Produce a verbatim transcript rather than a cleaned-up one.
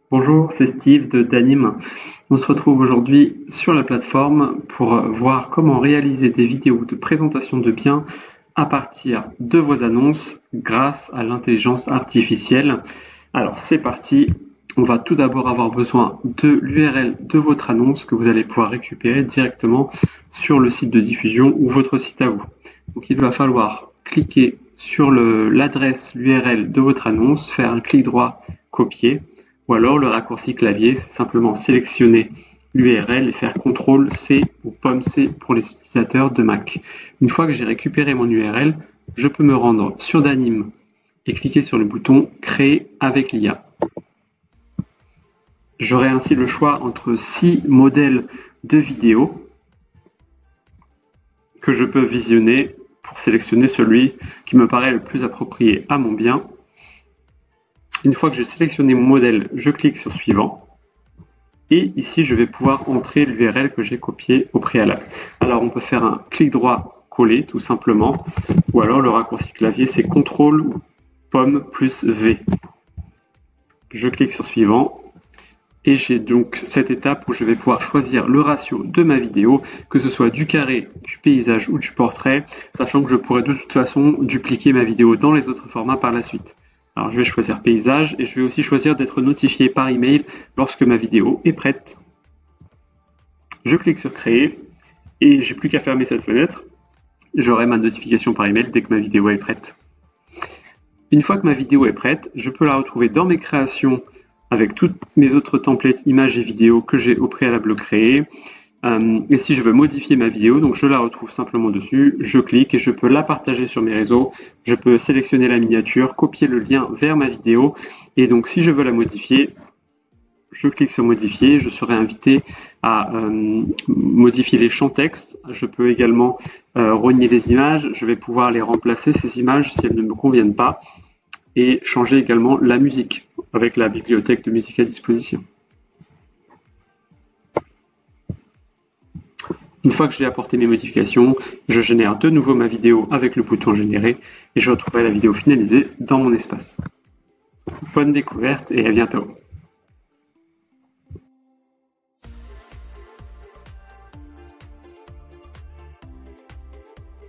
Bonjour, c'est Steve de Danime. On se retrouve aujourd'hui sur la plateforme pour voir comment réaliser des vidéos de présentation de biens à partir de vos annonces grâce à l'intelligence artificielle. Alors c'est parti, on va tout d'abord avoir besoin de l'U R L de votre annonce que vous allez pouvoir récupérer directement sur le site de diffusion ou votre site à vous. Donc il va falloir cliquer sur l'adresse, l'U R L de votre annonce, faire un clic droit, copier. Ou alors le raccourci clavier, c'est simplement sélectionner l'U R L et faire contrôle C ou pomme C pour les utilisateurs de Mac. Une fois que j'ai récupéré mon U R L, je peux me rendre sur Danime et cliquer sur le bouton Créer avec l'I A. J'aurai ainsi le choix entre six modèles de vidéos que je peux visionner pour sélectionner celui qui me paraît le plus approprié à mon bien. Une fois que j'ai sélectionné mon modèle, je clique sur Suivant. Et ici, je vais pouvoir entrer l'U R L que j'ai copié au préalable. Alors, on peut faire un clic droit, coller, tout simplement. Ou alors, le raccourci clavier, c'est contrôle ou pomme plus V. Je clique sur Suivant. Et j'ai donc cette étape où je vais pouvoir choisir le ratio de ma vidéo, que ce soit du carré, du paysage ou du portrait, sachant que je pourrais de toute façon dupliquer ma vidéo dans les autres formats par la suite. Alors je vais choisir paysage et je vais aussi choisir d'être notifié par email lorsque ma vidéo est prête. Je clique sur créer et j'ai plus qu'à fermer cette fenêtre. J'aurai ma notification par email dès que ma vidéo est prête. Une fois que ma vidéo est prête, je peux la retrouver dans mes créations avec toutes mes autres templates images et vidéos que j'ai au préalable créées. Euh, et si je veux modifier ma vidéo, donc je la retrouve simplement dessus, je clique et je peux la partager sur mes réseaux, je peux sélectionner la miniature, copier le lien vers ma vidéo, et donc si je veux la modifier, je clique sur modifier, je serai invité à euh, modifier les champs texte, je peux également euh, renier les images, je vais pouvoir les remplacer, ces images, si elles ne me conviennent pas, et changer également la musique avec la bibliothèque de musique à disposition. Une fois que j'ai apporté mes modifications, je génère de nouveau ma vidéo avec le bouton générer et je retrouverai la vidéo finalisée dans mon espace. Bonne découverte et à bientôt.